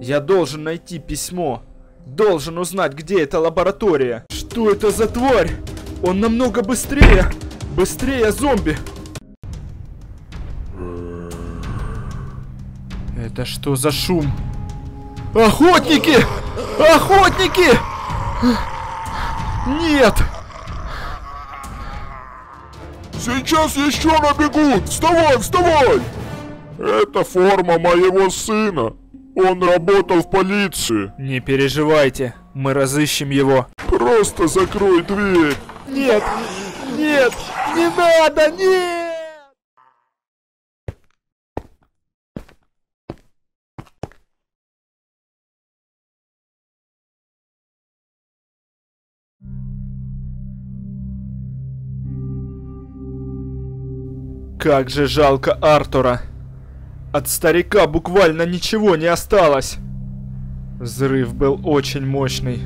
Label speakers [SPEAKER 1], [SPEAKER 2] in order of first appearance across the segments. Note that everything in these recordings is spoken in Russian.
[SPEAKER 1] Я должен найти письмо. Должен узнать, где эта лаборатория. Что это за тварь? Он намного быстрее. Быстрее зомби. Это что за шум? Охотники! Охотники! Нет!
[SPEAKER 2] Сейчас еще набегут! Вставай, вставай! Это форма моего сына. Он работал в полиции.
[SPEAKER 1] Не переживайте, мы разыщем его.
[SPEAKER 2] Просто закрой дверь.
[SPEAKER 1] Нет! Нет! Не надо! Нет! Как же жалко Артура. От старика буквально ничего не осталось. Взрыв был очень мощный.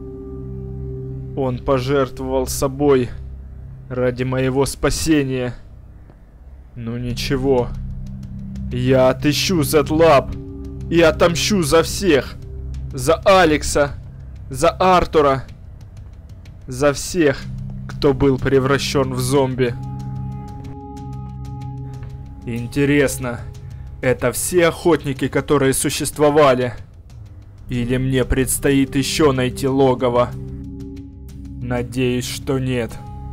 [SPEAKER 1] Он пожертвовал собой ради моего спасения. Ну ничего. Я отыщу Z-Lab и отомщу за всех. За Алекса, за Артура, за всех, кто был превращен в зомби. Интересно, это все охотники, которые существовали? Или мне предстоит еще найти логово? Надеюсь, что нет.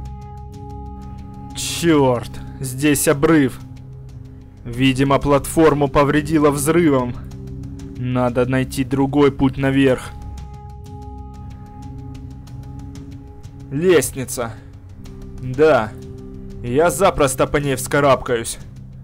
[SPEAKER 1] Черт, здесь обрыв. Видимо, платформу повредило взрывом. Надо найти другой путь наверх. Лестница. Да, я запросто по ней вскарабкаюсь.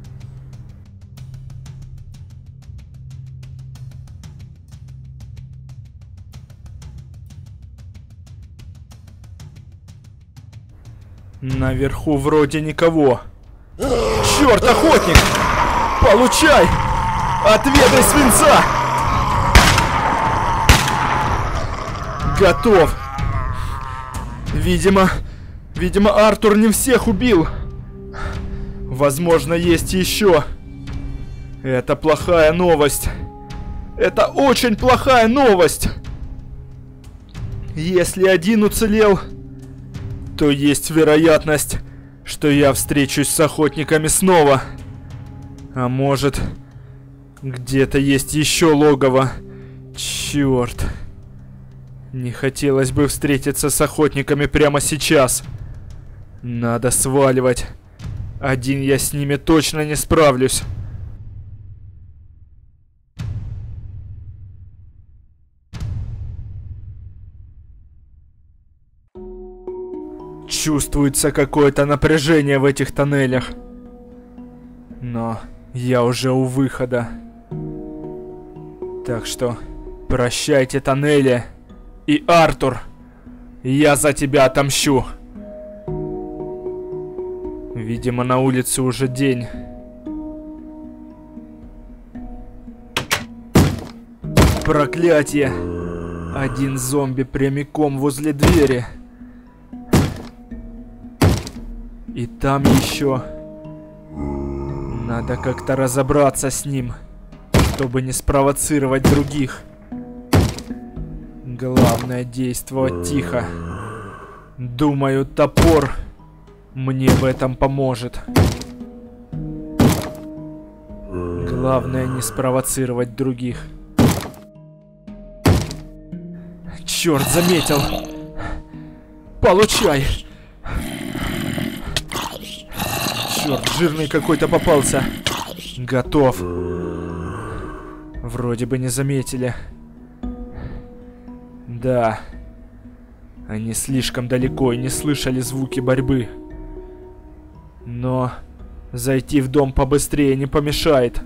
[SPEAKER 1] Наверху вроде никого. Черт, охотник! Получай! Отведай свинца! Готов! Видимо, Артур не всех убил. Возможно, есть еще. Это плохая новость. Это очень плохая новость. Если один уцелел, то есть вероятность, что я встречусь с охотниками снова. А может, где-то есть еще логово. Черт. Не хотелось бы встретиться с охотниками прямо сейчас. Надо сваливать. Один я с ними точно не справлюсь. Чувствуется какое-то напряжение в этих тоннелях. Но я уже у выхода. Так что прощайте, тоннели. И Артур, я за тебя отомщу. Видимо, на улице уже день. Проклятие! Один зомби прямиком возле двери. И там еще. Надо как-то разобраться с ним, чтобы не спровоцировать других. Главное действовать тихо. Думаю, топор мне в этом поможет. Главное не спровоцировать других. Черт, заметил. Получай. Черт, жирный какой-то попался. Готов. Вроде бы не заметили. Да. Они слишком далеко и не слышали звуки борьбы. Но зайти в дом побыстрее не помешает.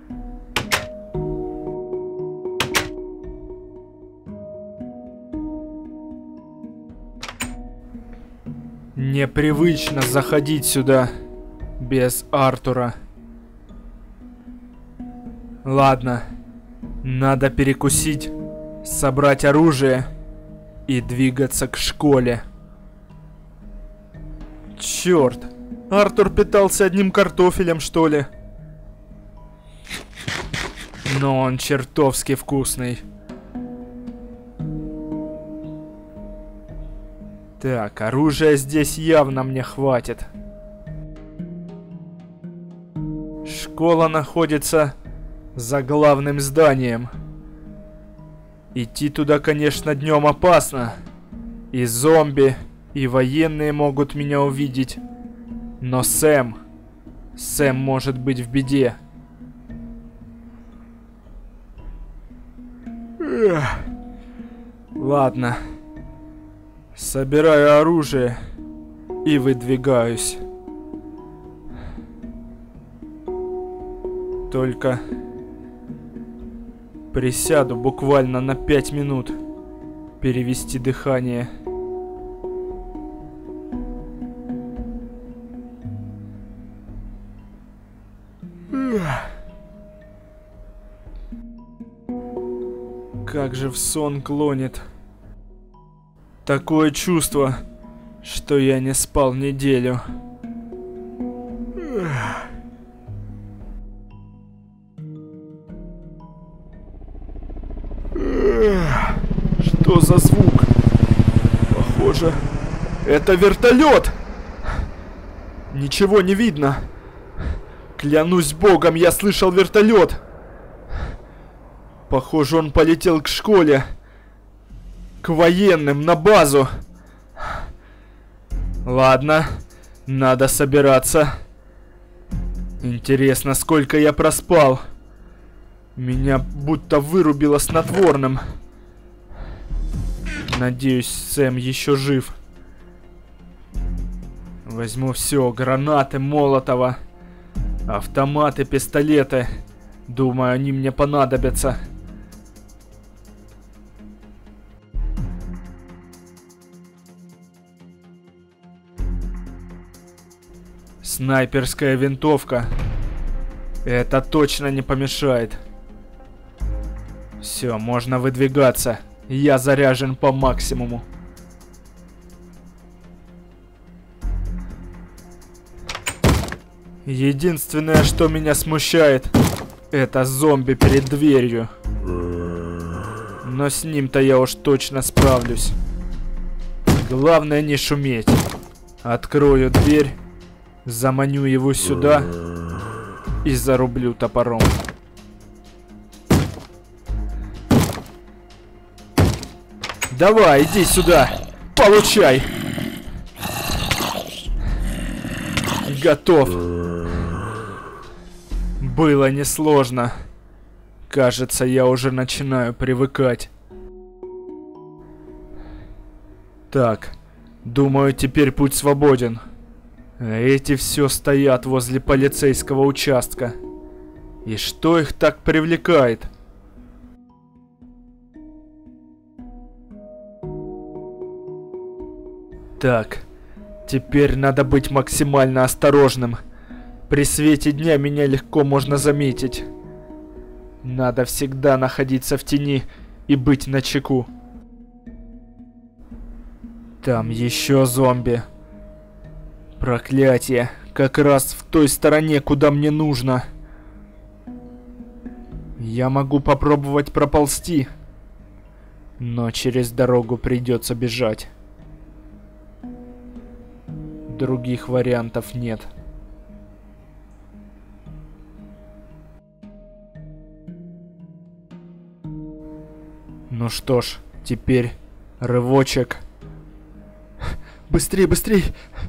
[SPEAKER 1] Непривычно заходить сюда без Артура. Ладно, надо перекусить, собрать оружие и двигаться к школе. Черт, Артур питался одним картофелем, что ли? но он чертовски вкусный. Так, оружия здесь явно мне хватит. Школа находится за главным зданием. Идти туда, конечно, днем опасно. И зомби, и военные могут меня увидеть. Но Сэм может быть в беде. Ладно. Собираю оружие и выдвигаюсь. Только присяду буквально на 5 минут. Перевести дыхание. Как же в сон клонит. Такое чувство, что я не спал неделю. Что за звук? Похоже, это вертолет. Ничего не видно. Клянусь богом, я слышал вертолет. Похоже, он полетел к школе. К военным, на базу. Ладно, надо собираться. Интересно, сколько я проспал. Меня будто вырубило снотворным. Надеюсь, Сэм еще жив. Возьму все: гранаты, молотова, автоматы, пистолеты. Думаю, они мне понадобятся. Снайперская винтовка. Это точно не помешает. Все, можно выдвигаться. Я заряжен по максимуму. Единственное, что меня смущает, это зомби перед дверью. Но с ним-то я уж точно справлюсь. Главное не шуметь. Открою дверь, заманю его сюда и зарублю топором. Давай, иди сюда. Получай. Готов. Было несложно. Кажется, я уже начинаю привыкать. Так, думаю, теперь путь свободен. Эти все стоят возле полицейского участка. И что их так привлекает? Так, теперь надо быть максимально осторожным. При свете дня меня легко можно заметить. Надо всегда находиться в тени и быть начеку. Там еще зомби. Проклятие, как раз в той стороне, куда мне нужно. Я могу попробовать проползти, но через дорогу придется бежать. Других вариантов нет. Ну что ж, теперь рывочек. Быстрей, быстрей!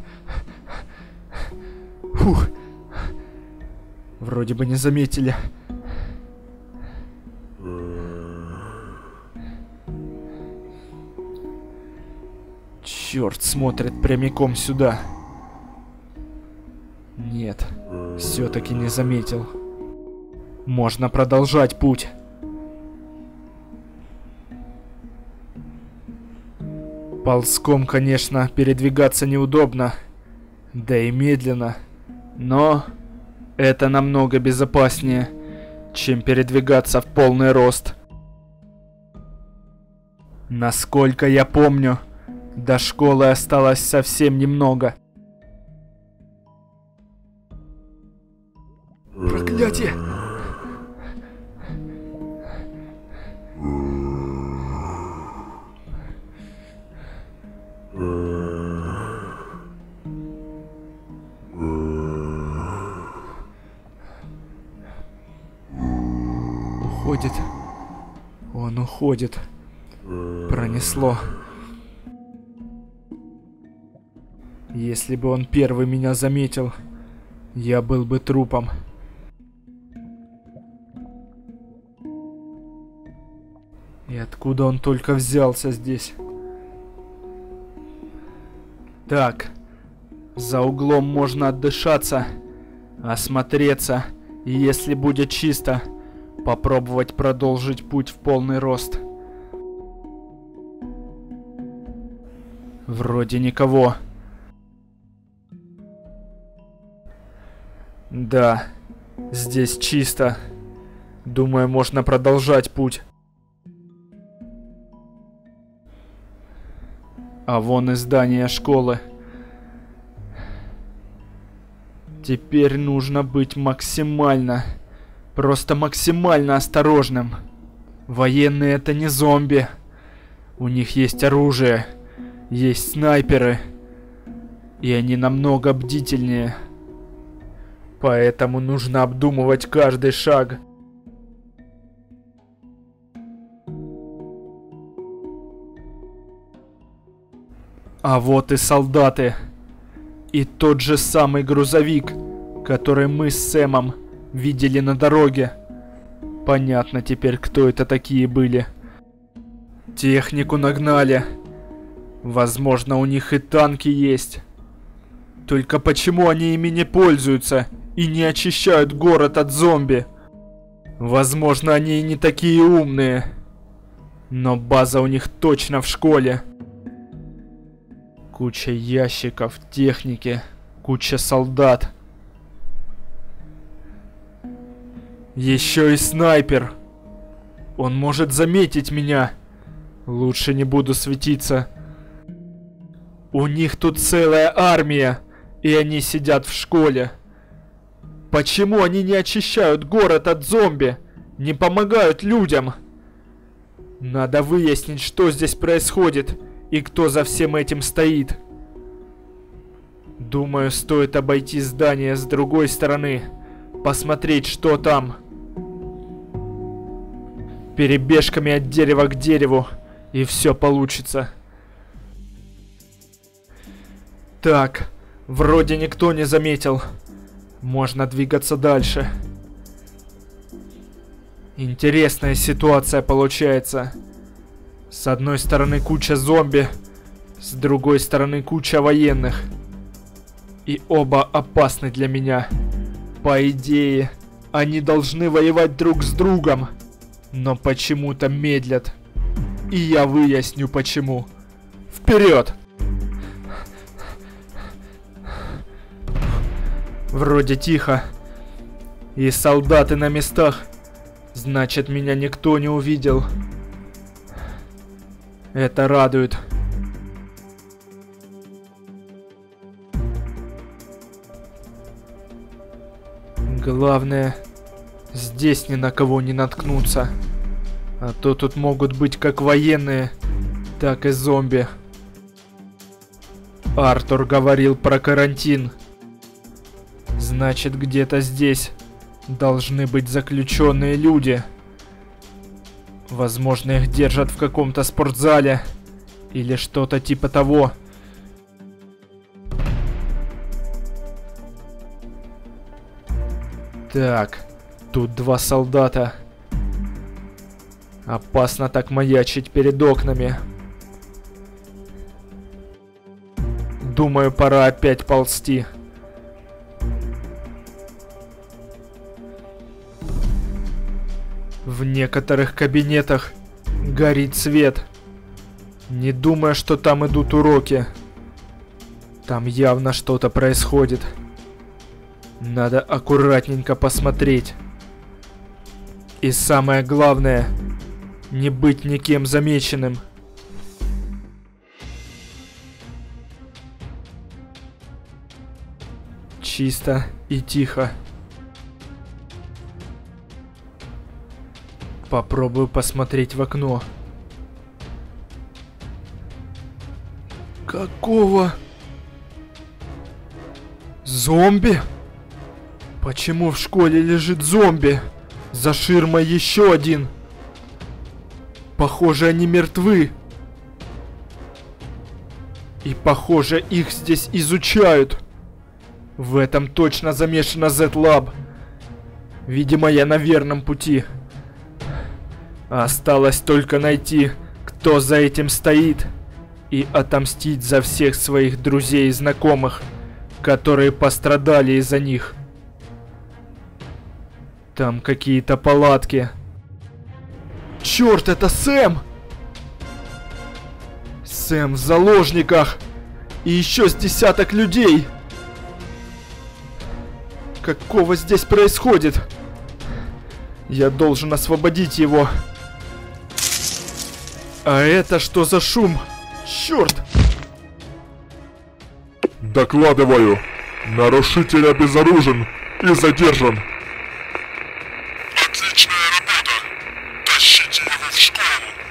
[SPEAKER 1] Фух. Вроде бы не заметили. Черт, смотрит прямиком сюда. Нет, все-таки не заметил. Можно продолжать путь. Ползком, конечно, передвигаться неудобно, да и медленно, но это намного безопаснее, чем передвигаться в полный рост. Насколько я помню, до школы осталось совсем немного. Проклятие! уходит. Он уходит. Пронесло. Если бы он первый меня заметил, я был бы трупом. И откуда он только взялся здесь? Так, за углом можно отдышаться, осмотреться, и если будет чисто, попробовать продолжить путь в полный рост. Вроде никого. Да, здесь чисто. Думаю, можно продолжать путь. А вон и здание школы. Теперь нужно быть максимально, просто максимально осторожным. Военные это не зомби. У них есть оружие, есть снайперы. И они намного бдительнее. Поэтому нужно обдумывать каждый шаг. А вот и солдаты. И тот же самый грузовик, который мы с Сэмом видели на дороге. Понятно теперь, кто это такие были. Технику нагнали. Возможно, у них и танки есть. Только почему они ими не пользуются и не очищают город от зомби? Возможно, они и не такие умные. Но база у них точно в школе. Куча ящиков, техники, куча солдат. Еще и снайпер. Он может заметить меня. Лучше не буду светиться. У них тут целая армия, и они сидят в школе. Почему они не очищают город от зомби? Не помогают людям? Надо выяснить, что здесь происходит. И кто за всем этим стоит? Думаю, стоит обойти здание с другой стороны. Посмотреть, что там. Перебежками от дерева к дереву. И все получится. Так, вроде никто не заметил. Можно двигаться дальше. Интересная ситуация получается. С одной стороны куча зомби, с другой стороны куча военных. И оба опасны для меня. По идее, они должны воевать друг с другом, но почему-то медлят. И я выясню почему. Вперед! Вроде тихо. И солдаты на местах. Значит, меня никто не увидел. Это радует. Главное, здесь ни на кого не наткнуться. А то тут могут быть как военные, так и зомби. Артур говорил про карантин. Значит, где-то здесь должны быть заключенные люди. Возможно, их держат в каком-то спортзале. Или что-то типа того. Так, тут два солдата. Опасно так маячить перед окнами. Думаю, пора опять ползти. В некоторых кабинетах горит свет. Не думаю, что там идут уроки. Там явно что-то происходит. Надо аккуратненько посмотреть. И самое главное, не быть никем замеченным. Чисто и тихо. Попробую посмотреть в окно. Какого? Зомби? Почему в школе лежит зомби? За ширмой еще один. Похоже, они мертвы. И похоже, их здесь изучают. В этом точно замешана Z-Lab. Видимо, я на верном пути. Осталось только найти, кто за этим стоит, и отомстить за всех своих друзей и знакомых, которые пострадали из-за них. Там какие-то палатки. Черт, это Сэм! Сэм в заложниках! И еще с десяток людей! Какого здесь происходит? Я должен освободить его. А это что за шум? Черт!
[SPEAKER 2] Докладываю. Нарушитель обезоружен и задержан. Отличная работа. Тащите его в школу.